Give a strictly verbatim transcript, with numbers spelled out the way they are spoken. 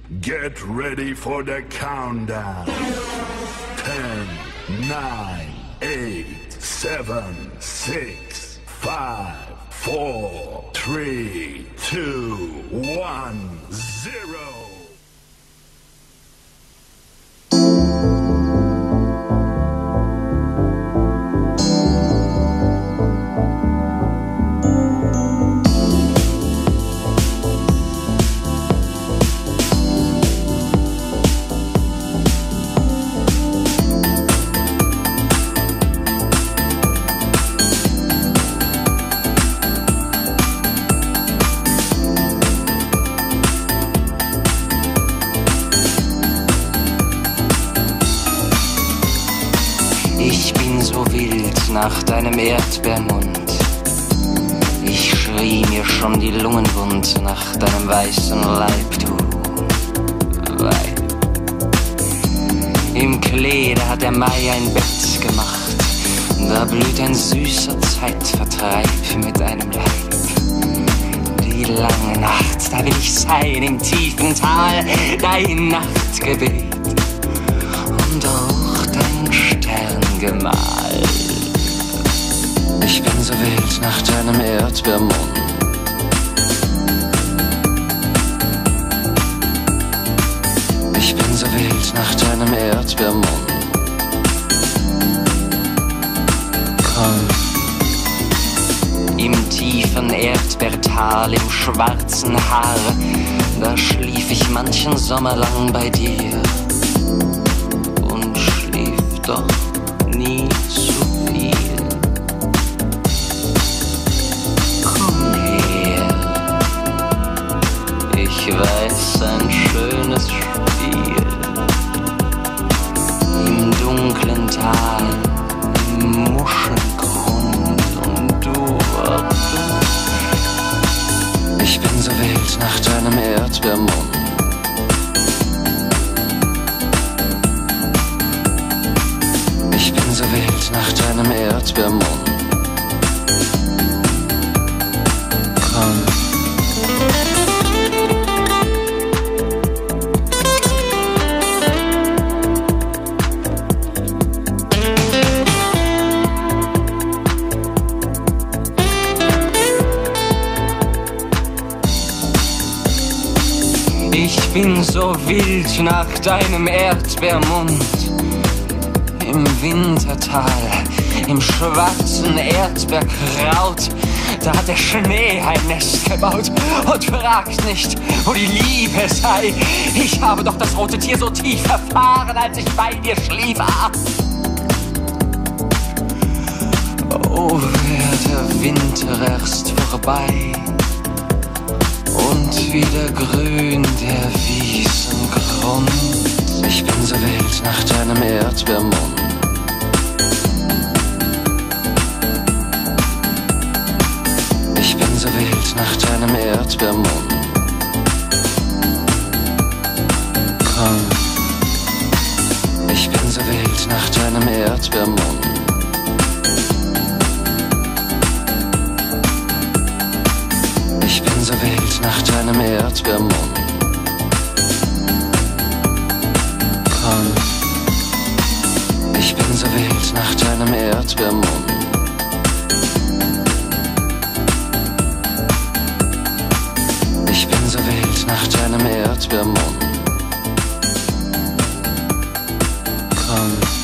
Get ready for the countdown. Ten, nine, eight, seven, six, five, four, three, two, one, zero. Ich bin so wild nach deinem Erdbeermund. Ich schrie mir schon die Lungen wund nach deinem weißen Leib, du Weib. Im Klee, da hat der Mai ein Bett gemacht. Da blüht ein süßer Zeitvertreib mit deinem Leib. Die lange Nacht, da will ich sein im tiefen Tal, dein Nachtgebet und auch dein Sterngemahl. Ich bin so wild nach deinem Erdbeermund. Ich bin so wild nach deinem Erdbeermund. Komm. Im tiefen Erdbeertal, im schwarzen Haar, da schlief ich manchen Sommer lang bei dir und schlief doch nie zu viel. Komm her, ich weiß ein schönes Spiel im dunklen Tal, im Muschelgrund und du, oh du. Ich bin so wild nach deinem Erdbeermund. Ich bin so wild nach deinem Erdbeermund. Komm. Ich bin so wild nach deinem Erdbeermund. Im Wintertal, im schwarzen Erdbeerkraut, da hat der Schnee ein Nest gebaut und fragt nicht, wo die Liebe sei. Ich habe doch das rote Tier so tief erfahren, als ich bei dir schlief. Oh, wär der Winter erst vorbei und wieder grün der Wiesengrund. Ich bin so wild nach deinem Erdbeermund. Ich bin so wild nach deinem Erdbeermund. Komm. Ich bin so wild nach deinem Erdbeermund. Ich bin so wild nach deinem Erdbeermund. Komm. Ich bin so wild nach deinem Erdbeermund. Ich bin so wild nach deinem Erdbeermund. Komm.